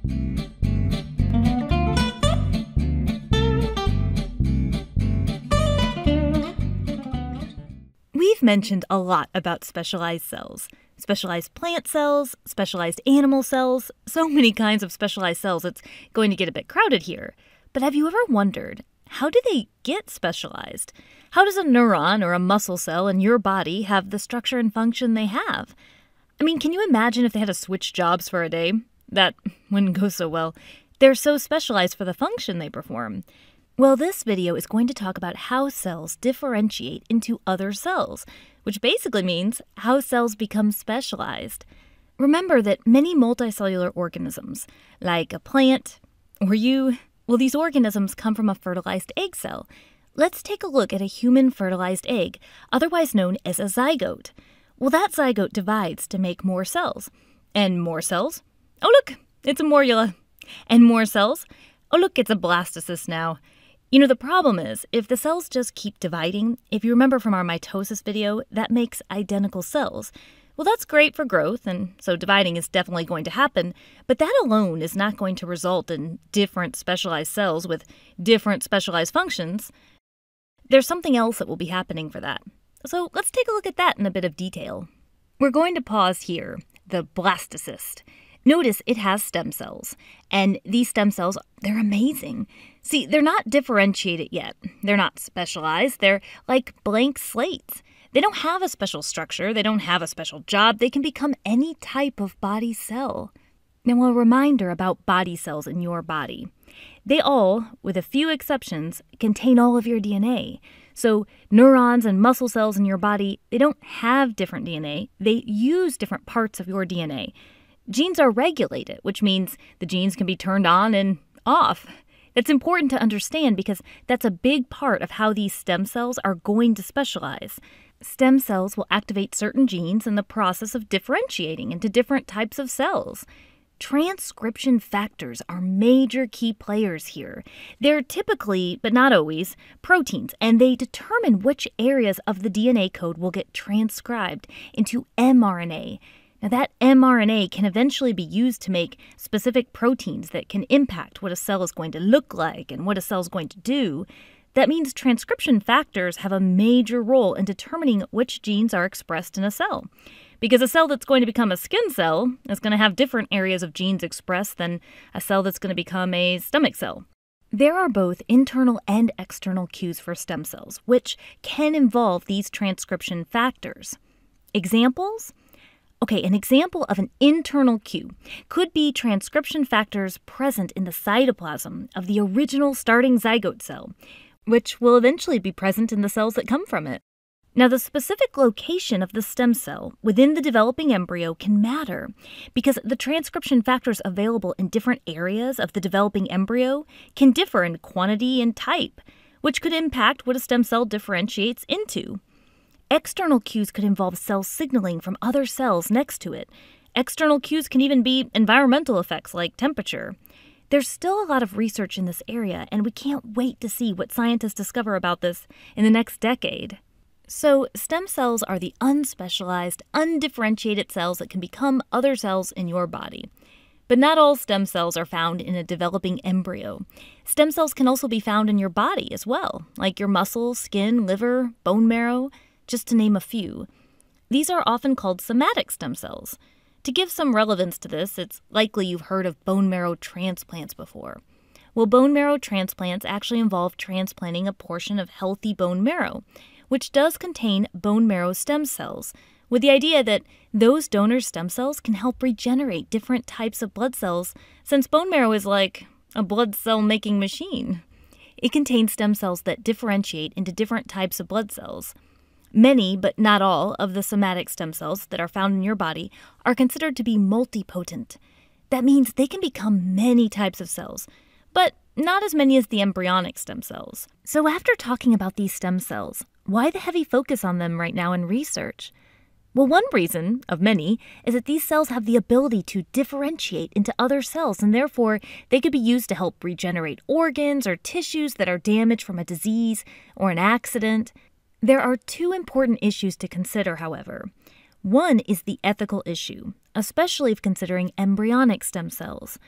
We've mentioned a lot about specialized cells. Specialized plant cells, specialized animal cells, so many kinds of specialized cells, it's going to get a bit crowded here. But have you ever wondered, how do they get specialized? How does a neuron or a muscle cell in your body have the structure and function they have? I mean, can you imagine if they had to switch jobs for a day? That wouldn't go so well. They're so specialized for the function they perform. Well, this video is going to talk about how cells differentiate into other cells, which basically means how cells become specialized. Remember that many multicellular organisms, like a plant or you, well, these organisms come from a fertilized egg cell. Let's take a look at a human fertilized egg, otherwise known as a zygote. Well, that zygote divides to make more cells. And more cells? Oh, look, it's a morula. And more cells? Oh, look, it's a blastocyst now. You know, the problem is, if the cells just keep dividing, if you remember from our mitosis video, that makes identical cells. Well, that's great for growth, and so dividing is definitely going to happen, but that alone is not going to result in different specialized cells with different specialized functions. There's something else that will be happening for that. So let's take a look at that in a bit of detail. We're going to pause here, the blastocyst. Notice it has stem cells, and these stem cells, they're amazing. See, they're not differentiated yet. They're not specialized. They're like blank slates. They don't have a special structure. They don't have a special job. They can become any type of body cell. Now, a reminder about body cells in your body. They all, with a few exceptions, contain all of your DNA. So neurons and muscle cells in your body, they don't have different DNA. They use different parts of your DNA. Genes are regulated, which means the genes can be turned on and off. That's important to understand because that's a big part of how these stem cells are going to specialize. Stem cells will activate certain genes in the process of differentiating into different types of cells. Transcription factors are major key players here. They're typically, but not always, proteins, and they determine which areas of the DNA code will get transcribed into mRNA. Now, that mRNA can eventually be used to make specific proteins that can impact what a cell is going to look like and what a cell is going to do. That means transcription factors have a major role in determining which genes are expressed in a cell. Because a cell that's going to become a skin cell is going to have different areas of genes expressed than a cell that's going to become a stomach cell. There are both internal and external cues for stem cells, which can involve these transcription factors. Examples? Okay, an example of an internal cue could be transcription factors present in the cytoplasm of the original starting zygote cell, which will eventually be present in the cells that come from it. Now, the specific location of the stem cell within the developing embryo can matter because the transcription factors available in different areas of the developing embryo can differ in quantity and type, which could impact what a stem cell differentiates into. External cues could involve cell signaling from other cells next to it. External cues can even be environmental effects like temperature. There's still a lot of research in this area, and we can't wait to see what scientists discover about this in the next decade. So, stem cells are the unspecialized, undifferentiated cells that can become other cells in your body. But not all stem cells are found in a developing embryo. Stem cells can also be found in your body as well, like your muscles, skin, liver, bone marrow, just to name a few. These are often called somatic stem cells. To give some relevance to this, it's likely you've heard of bone marrow transplants before. Well, bone marrow transplants actually involve transplanting a portion of healthy bone marrow, which does contain bone marrow stem cells, with the idea that those donor stem cells can help regenerate different types of blood cells, since bone marrow is like a blood cell-making machine. It contains stem cells that differentiate into different types of blood cells. Many, but not all, of the somatic stem cells that are found in your body are considered to be multipotent. That means they can become many types of cells, but not as many as the embryonic stem cells. So after talking about these stem cells, why the heavy focus on them right now in research? Well, one reason, of many, is that these cells have the ability to differentiate into other cells, and therefore they could be used to help regenerate organs or tissues that are damaged from a disease or an accident. There are two important issues to consider, however. One is the ethical issue, especially if considering embryonic stem cells.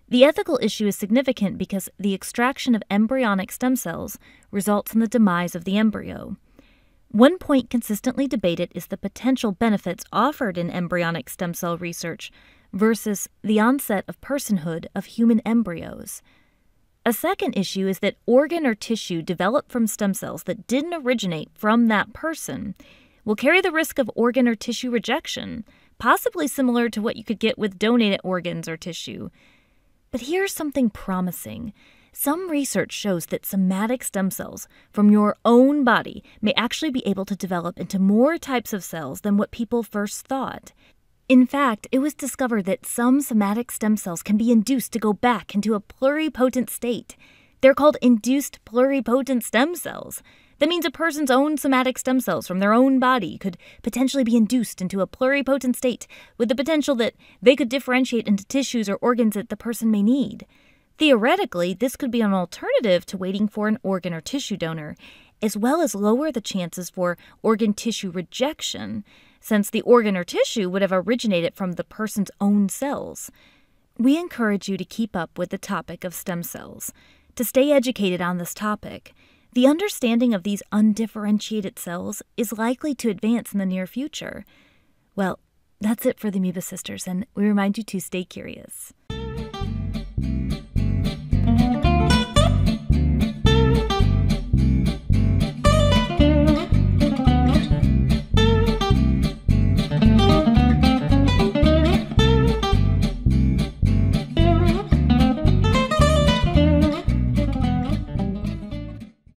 The ethical issue is significant because the extraction of embryonic stem cells results in the demise of the embryo. One point consistently debated is the potential benefits offered in embryonic stem cell research versus the onset of personhood of human embryos. A second issue is that organ or tissue developed from stem cells that didn't originate from that person will carry the risk of organ or tissue rejection, possibly similar to what you could get with donated organs or tissue. But here's something promising. Some research shows that somatic stem cells from your own body may actually be able to develop into more types of cells than what people first thought. In fact, it was discovered that some somatic stem cells can be induced to go back into a pluripotent state. They're called induced pluripotent stem cells. That means a person's own somatic stem cells from their own body could potentially be induced into a pluripotent state with the potential that they could differentiate into tissues or organs that the person may need. Theoretically, this could be an alternative to waiting for an organ or tissue donor, as well as lower the chances for organ tissue rejection, since the organ or tissue would have originated from the person's own cells. We encourage you to keep up with the topic of stem cells, to stay educated on this topic. The understanding of these undifferentiated cells is likely to advance in the near future. Well, that's it for the Amoeba Sisters, and we remind you to stay curious.